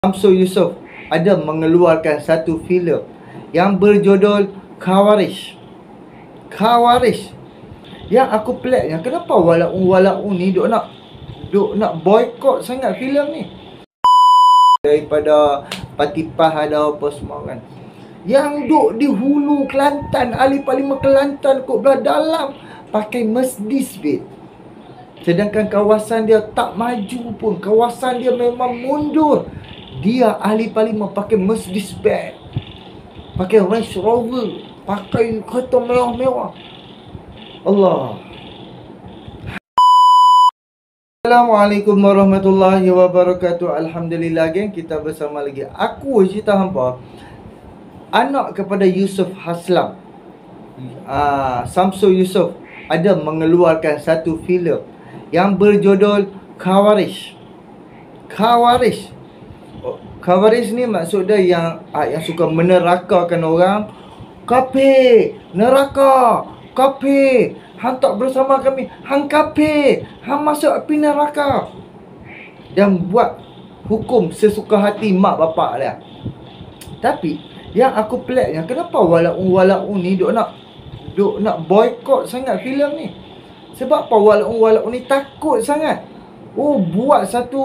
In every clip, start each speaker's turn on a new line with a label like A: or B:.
A: Samsul Yusof ada mengeluarkan satu filem yang berjudul Khawarij. Yang aku peliknya, kenapa walaun ni duk nak boykot sangat filem ni? Daripada parti PAS ada apa semua kan. Yang duk di hulu Kelantan, ahli parlimen Kelantan kot belah dalam pakai Mercedes bet. Sedangkan kawasan dia tak maju pun, kawasan dia memang mundur. Dia ahli parlimen pakai Mercedes Benz, pakai Range Rover, pakai kereta mewah-mewah. Allah. Assalamualaikum warahmatullahi wabarakatuh. Alhamdulillah geng, kita bersama lagi. Aku cerita hampa anak kepada Yusof Haslam, Samsul Yusof ada mengeluarkan satu filem yang berjudul Khawarij. Khawarij ni maksud dia yang suka menerakakan orang. Kafir, neraka, kafir, hang tak bersama kami, hang kafir, hang masuk api neraka. Dan buat hukum sesuka hati mak bapak dia. Tapi yang aku peliknya, kenapa walaun ni duk nak boykot sangat filem ni? Sebab apa walaun ni takut sangat. Buat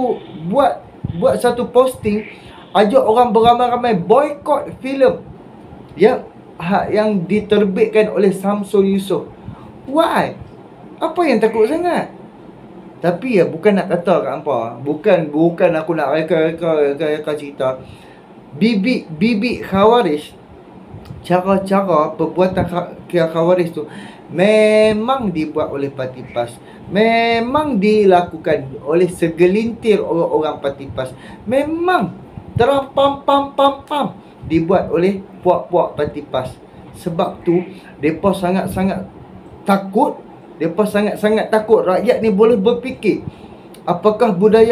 A: satu posting, ajak orang beramai-ramai boykot filem yang diterbitkan oleh Samsul Yusof. Why? Apa yang takut sangat? Tapi bukan nak kata kat hampa, bukan aku nak reka cerita. Bibik Khawarij, cara-cara perbuatan Khawarij tu memang dibuat oleh parti PAS, memang dilakukan oleh segelintir orang-orang parti PAS, memang terampam dibuat oleh puak-puak parti PAS. Sebab tu depa sangat-sangat takut, rakyat ni boleh berfikir apakah budaya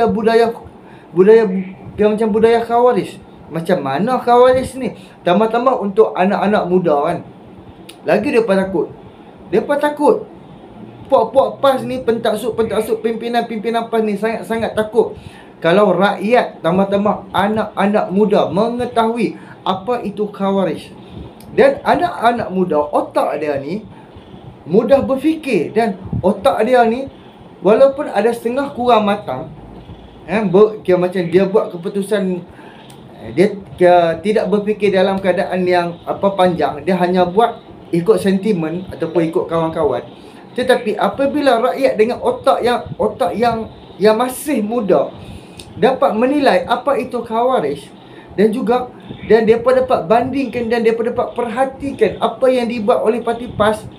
A: yang macam budaya Khawarij. Macam mana Khawarij ni? Tambah-tambah untuk anak-anak muda kan, lagi Depa takut. Puak-puak PAS ni, pentaksub pimpinan PAS ni sangat takut kalau rakyat, tambah-tambah anak-anak muda mengetahui apa itu Khawarij. Dan anak-anak muda, otak dia ni mudah berfikir, dan otak dia ni walaupun ada setengah kurang matang, macam dia buat keputusan, dia tidak berfikir dalam keadaan yang panjang. Dia hanya buat ikut sentimen ataupun ikut kawan-kawan. Tetapi apabila rakyat dengan otak yang masih muda dapat menilai apa itu Khawarij, dan mereka dapat bandingkan dan mereka dapat perhatikan apa yang dibuat oleh parti PAS,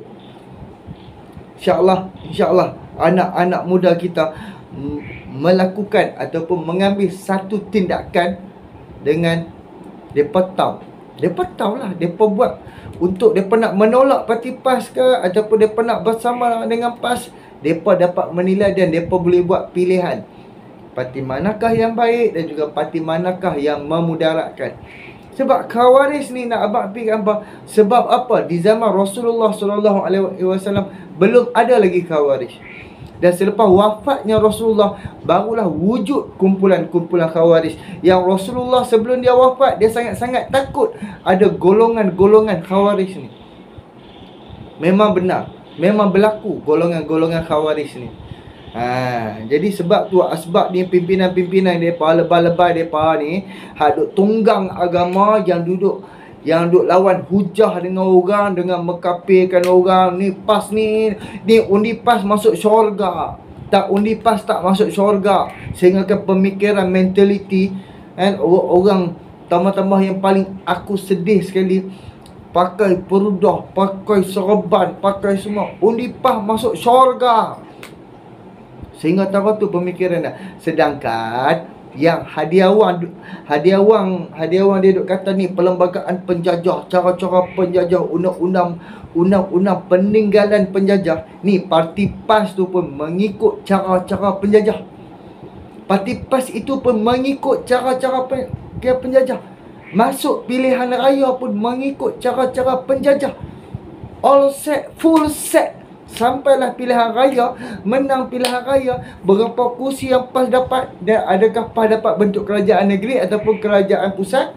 A: InsyaAllah anak-anak muda kita melakukan ataupun mengambil satu tindakan dengan mereka tahu lah mereka buat untuk mereka nak menolak parti PAS ke ataupun mereka nak bersama dengan PAS. Mereka dapat menilai dan mereka boleh buat pilihan parti manakah yang baik dan juga parti manakah yang memudaratkan. Sebab Khawarij ni, nak abang fikir apa? Sebab apa? Di zaman Rasulullah SAW belum ada lagi Khawarij. Dan selepas wafatnya Rasulullah, barulah wujud kumpulan-kumpulan Khawarij. Yang Rasulullah sebelum dia wafat, dia sangat-sangat takut ada golongan-golongan Khawarij ni. Memang benar, memang berlaku golongan-golongan Khawarij ni. Jadi sebab tu asbab ni pimpinan-pimpinan depa, lebay-lebay depa ni duk tunggang agama, yang duk lawan hujah dengan orang, dengan mengkafirkan orang. Ni PAS ni undi PAS masuk syurga, tak undi PAS tak masuk syurga. Sehingga pemikiran, mentaliti orang tambah-tambah yang paling aku sedih sekali, pakai perudah, pakai serban, pakai semua, undi PAS masuk syurga. Sehingga tahu tu pemikiran dah. Sedangkan yang hadiah wang dia duk kata ni perlembagaan penjajah, cara-cara penjajah, undang-undang peninggalan penjajah. Ni parti PAS tu pun mengikut cara-cara penjajah. Parti PAS itu pun mengikut cara-cara penjajah. Masuk pilihan raya pun mengikut cara-cara penjajah. All set, full set. Sampailah pilihan raya, menang pilihan raya, berapa kursi yang PAS dapat, dan adakah PAS dapat bentuk kerajaan negeri ataupun kerajaan pusat.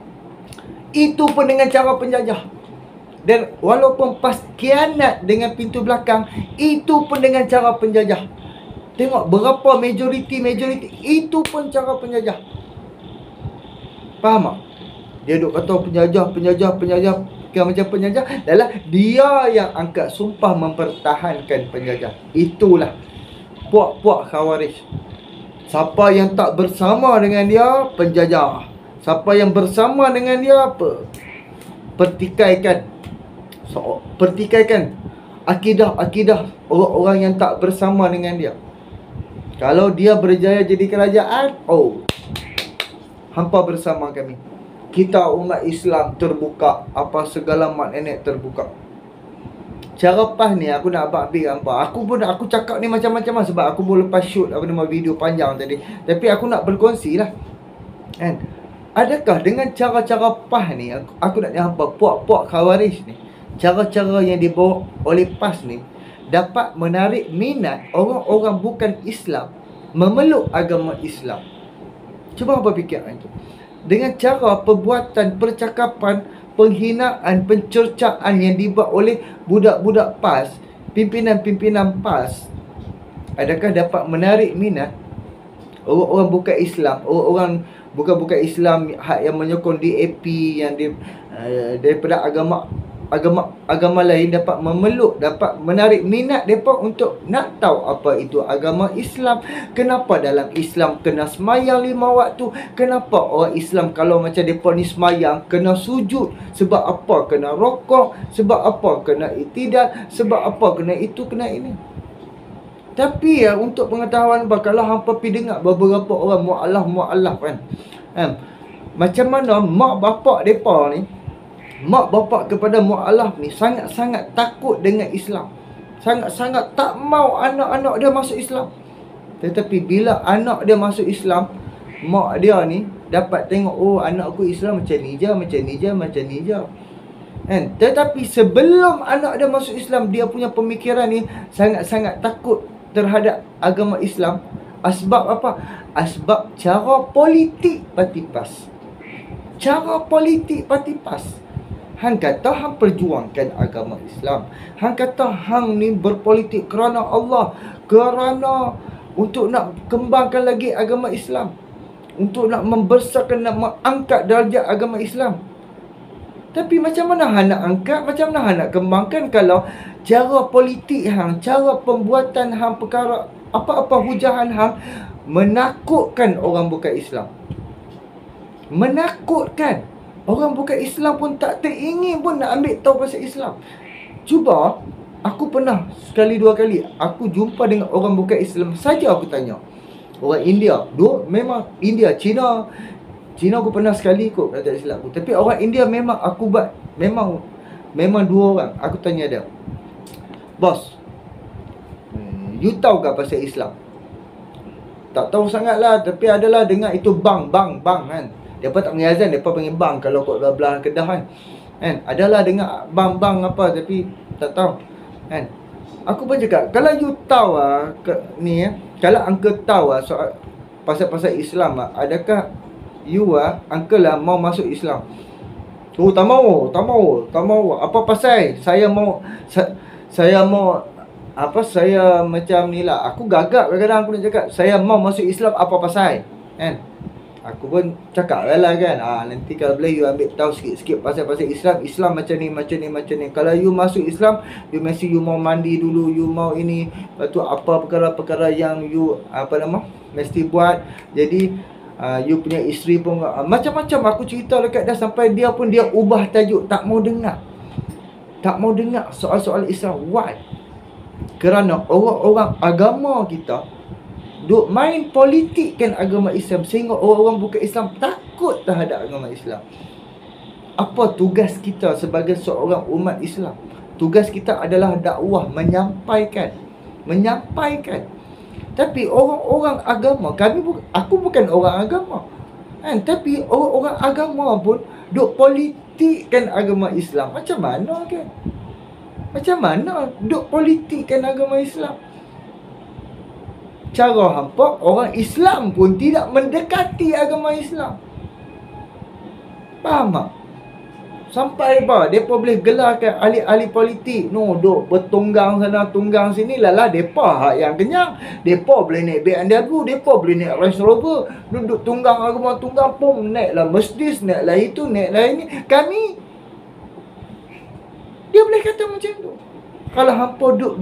A: Itu pun dengan cara penjajah. Dan walaupun PAS khianat dengan pintu belakang, itu pun dengan cara penjajah. Tengok berapa majoriti, itu pun cara penjajah. Faham tak? Dia duk kata penjajah, bukan macam penjajah. Adalah dia yang angkat sumpah mempertahankan penjajah. Itulah puak-puak Khawarij. Siapa yang tak bersama dengan dia, penjajah. Siapa yang bersama dengan dia, pertikaikan. Pertikaikan akidah orang-orang yang tak bersama dengan dia. Kalau dia berjaya jadi kerajaan, hampa bersama kami. Kita umat Islam terbuka, apa segala mak nenek terbuka. Cara PAS ni aku nak ambil hampa. Aku cakap ni macam-macam lah, sebab aku boleh lepas shoot video panjang tadi. Tapi aku nak berkongsi lah, kan? Adakah dengan cara-cara PAS ni, aku nak hampa puak-puak Khawarij ni, cara-cara yang dibawa oleh PAS ni dapat menarik minat orang-orang bukan Islam memeluk agama Islam. Cuba apa fikirkan itu. Dengan cara perbuatan, percakapan, penghinaan, pencercaan yang dibuat oleh budak-budak PAS, pimpinan-pimpinan PAS, adakah dapat menarik minat orang-orang bukan Islam, orang-orang bukan Islam yang menyokong DAP, yang daripada agama lain, dapat memeluk, dapat menarik minat mereka untuk nak tahu apa itu agama Islam. Kenapa dalam Islam kena semayang 5 waktu? Kenapa orang Islam kalau macam mereka ni semayang kena sujud? Sebab apa kena rokok? Sebab apa kena iktidal? Sebab apa kena itu, kena ini? Tapi ya, untuk pengetahuan, kalau hampa pergi dengar beberapa orang mu'alaf kan, macam mana mak bapak mereka ni, mak bapak kepada mu'alaf ni sangat-sangat takut dengan Islam. Sangat-sangat tak mau anak-anak dia masuk Islam. Tetapi bila anak dia masuk Islam, mak dia ni dapat tengok, anak aku Islam macam ni je. Kan? Tetapi sebelum anak dia masuk Islam, dia punya pemikiran ni sangat-sangat takut terhadap agama Islam. Asbab apa? Asbab cara politik parti PAS. Hang kata hang perjuangkan agama Islam. Hang kata hang ni berpolitik kerana Allah, kerana untuk nak kembangkan lagi agama Islam, untuk nak membesarkan, nak mengangkat darjat agama Islam. Tapi macam mana hang nak angkat, macam mana hang nak kembangkan kalau cara politik hang, cara pembuatan hang, perkara apa-apa hujahan hang menakutkan orang bukan Islam. Menakutkan. Orang bukan Islam pun tak teringin pun nak ambil tahu pasal Islam. Cuba, aku pernah sekali dua kali aku jumpa dengan orang bukan Islam saja, aku tanya. Orang India, memang India, Cina aku pernah sekali kot kata Islam aku. Tapi orang India memang aku buat, memang 2 orang. Aku tanya dia, "Bos, you tahu tak pasal Islam?" Tak tahu sangat lah, tapi adalah dengar itu bang kan. Mereka tak panggil azan, mereka panggil bang kalau kat belah Kedah kan. Adalah dengar bang apa, tapi tak tahu kan. Aku pun cakap, kalau you tahu kalau uncle tahu soal pasal Islam, adakah you uncle mau masuk Islam? Tak mau. Apa pasal? Saya mau saya macam ni lah. Aku gagap kadang-kadang aku nak cakap, saya mau masuk Islam, apa pasal? Kan? Aku pun cakap lah kan, nanti kalau boleh you ambil tahu sikit-sikit pasal Islam macam ni. Kalau you masuk Islam, you mesti you mau mandi dulu, you mau ini, lepas tu apa perkara-perkara yang you mesti buat. Jadi you punya isteri pun macam-macam aku cerita dekat dia, sampai dia pun dia ubah tajuk, tak mau dengar soal-soal Islam. Why? Kerana orang-orang agama kita duk main politik kan agama Islam, sehingga orang-orang bukan Islam takut terhadap agama Islam. Apa tugas kita sebagai seorang umat Islam? Tugas kita adalah dakwah, menyampaikan. Tapi orang-orang agama, aku bukan orang agama kan, tapi orang-orang agama pun duk politik kan agama Islam. Macam mana kan? Macam mana duk politikkan agama Islam? Cara hampa, orang Islam pun tidak mendekati agama Islam. Faham tak? Sampai mereka boleh gelarkan ahli-ahli politik. No, duk bertunggang sana, tunggang sini. Lala, mereka hak yang kenyang. Mereka boleh naik BMW, mereka boleh naik Range Rover. Duduk tunggang agama, tunggang pun. Naiklah Mercedes, naiklah itu, naiklah ini. Kami, dia boleh kata macam tu. Kalau hampa duduk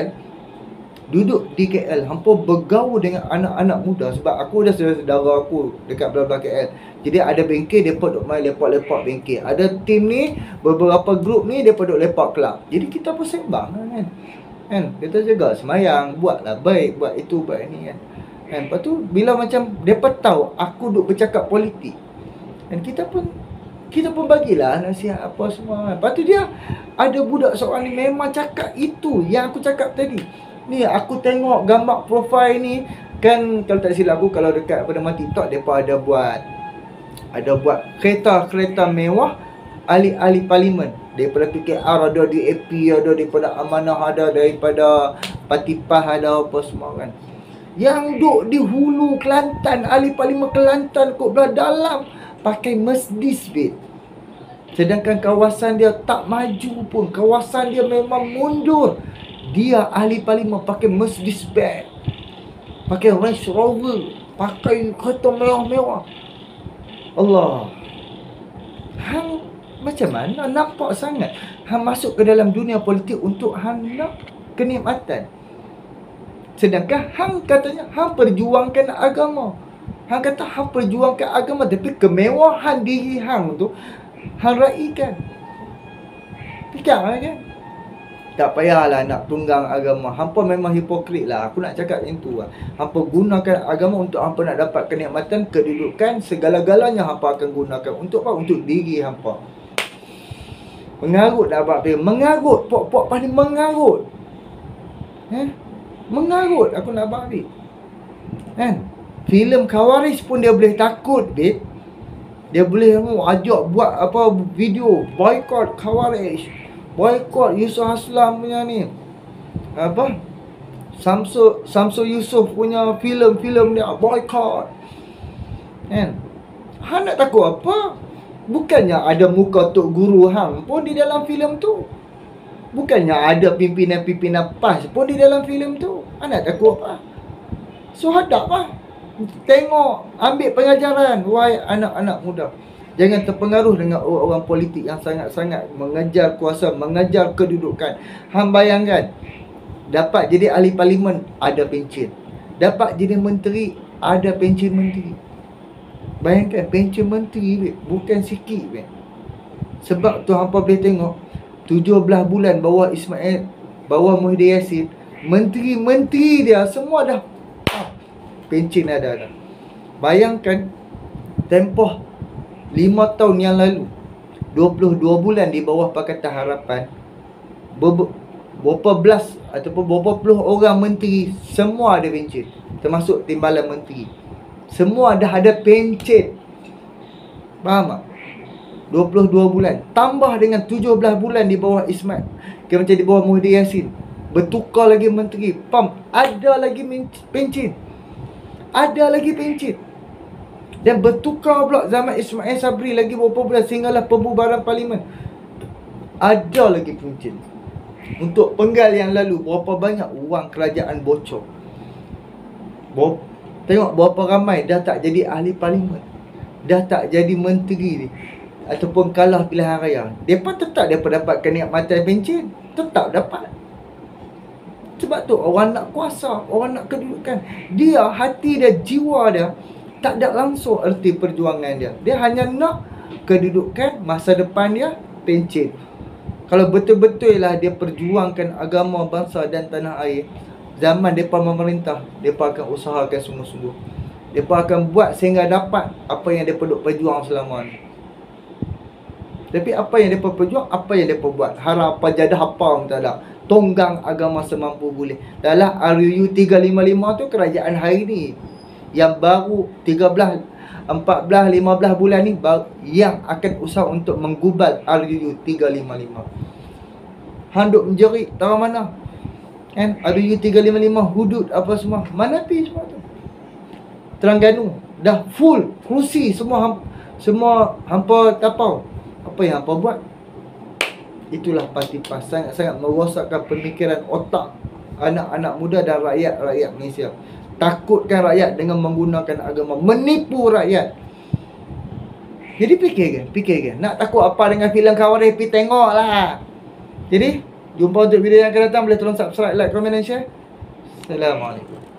A: di KL, hampa bergaul dengan anak-anak muda. Sebab aku dah saudara aku dekat belah-belah KL. Jadi ada bengkel, mereka duduk main lepak-lepak bengkel. Ada tim ni, beberapa grup ni, mereka duduk lepak kelab. Jadi kita pun sembang kan. Kita jaga semayang, buatlah baik, buat itu, buat ini kan. Lepas tu, bila macam mereka tahu aku duduk bercakap politik, dan kita pun bagilah nasihat apa semua. Lepas tu dia, ada budak seorang ni memang cakap itu yang aku cakap tadi. Ni aku tengok gambar profil ni kan, kalau tak silap aku, kalau dekat pada TikTok depa ada buat kereta mewah ahli-ahli parlimen daripada PKR, ada DAP, ada daripada Amanah, ada daripada Parti PAS, ada apa semua kan. Yang duk di hulu Kelantan, ahli parlimen Kelantan kot belah dalam pakai Mercedes bit. Sedangkan kawasan dia tak maju pun, kawasan dia memang mundur. Dia ahli parlimen pakai Mercedes Benz, pakai Range Rover, pakai kereta mewah-mewah. Allah, hang macam mana nampak sangat hang masuk ke dalam dunia politik untuk hang nak kenikmatan. Sedangkan hang katanya hang perjuangkan agama. Hang kata hang perjuangkan agama, tapi kemewahan diri hang tu hang raikan. Fikirlah kan. Tak payahlah nak tunggang agama. Hampa memang hipokrit lah. Aku nak cakap macam tu lah. Hampa gunakan agama untuk hampa nak dapat kenikmatan, kedudukan, segala-galanya hampa akan gunakan. Untuk apa? Untuk diri hampa. Mengarut dah abang dia. Mengarut. Pok-pok paling mengarut. Mengarut aku nak abang dia. Kan? Filem Khawarij pun dia boleh takut, babe. Dia boleh ajak buat apa video boycott Khawarij, boycott Yusuf Haslam punya ni, apa Samsul Yusof punya filem dia boycott kan. Hang nak takut apa? Bukannya ada muka Tok Guru hang pun di dalam filem tu. Bukannya ada pimpinan-pimpinan PAS pun di dalam filem tu. Hang nak takut apa? So hadap lah. Tengok, ambil pengajaran. Wahai anak-anak muda, jangan terpengaruh dengan orang-orang politik yang sangat-sangat mengejar kuasa, mengejar kedudukan. Hang bayangkan, dapat jadi ahli parlimen, ada pencen. Dapat jadi menteri, ada pencen menteri. Bayangkan, pencen menteri, bukan sikit. Sebab tu hampa boleh tengok, 17 bulan bawah Ismail, bawah Muhyiddin Yassin, menteri-menteri dia semua dah pencen ada. Bayangkan, tempoh 5 tahun yang lalu, 22 bulan di bawah Pakatan Harapan, berapa belas ataupun berapa puluh orang menteri semua ada pencen, termasuk timbalan menteri. Semua dah ada pencen. Faham tak? 22 bulan tambah dengan 17 bulan di bawah Ismail, macam di bawah Muhyiddin Yassin, bertukar lagi menteri, ada lagi pencen. Ada lagi pencen. Dan bertukar pula zaman Ismail Sabri lagi beberapa bulan, sehinggalah pembubaran parlimen. Ada lagi pencen. Untuk penggal yang lalu, berapa banyak wang kerajaan bocor. Tengok berapa ramai dah tak jadi ahli parlimen, dah tak jadi menteri ataupun kalah pilihan raya. Mereka tetap dapat kenikmatan pencen. Tetap dapat. Sebab tu orang nak kuasa, orang nak kedudukan. Dia, hati dia, jiwa dia tak ada langsung erti perjuangan dia. Dia hanya nak kedudukan, masa depan dia, pencen. Kalau betul-betul lah dia perjuangkan agama, bangsa dan tanah air, zaman mereka memerintah, mereka akan usahakan sungguh-sungguh. Mereka akan buat sehingga dapat apa yang mereka duk perjuang selama ni. Tapi apa yang mereka perjuang, apa yang mereka buat, harap apa jadah apa pun tak ada. Tonggang agama semampu boleh. Dalam RUU 355 tu, kerajaan hari ni yang baru 13, 14, 15 bulan ni yang akan usaha untuk menggubal RUU 355. handuk menjerit tahu mana. Kan ada U355 hudud apa semua. Mana pi semua tu? Terengganu dah full kerusi semua hampa tapau. Apa yang hampa buat? Itulah Parti PAS sangat-sangat merosakkan pemikiran otak anak-anak muda dan rakyat-rakyat Malaysia. Takutkan rakyat dengan menggunakan agama, menipu rakyat. Jadi fikir ke? Nak takut apa dengan filem Khawarij, pergi tengoklah. Jadi jumpa untuk video yang akan datang. Boleh tolong subscribe, like, komen dan share. Assalamualaikum.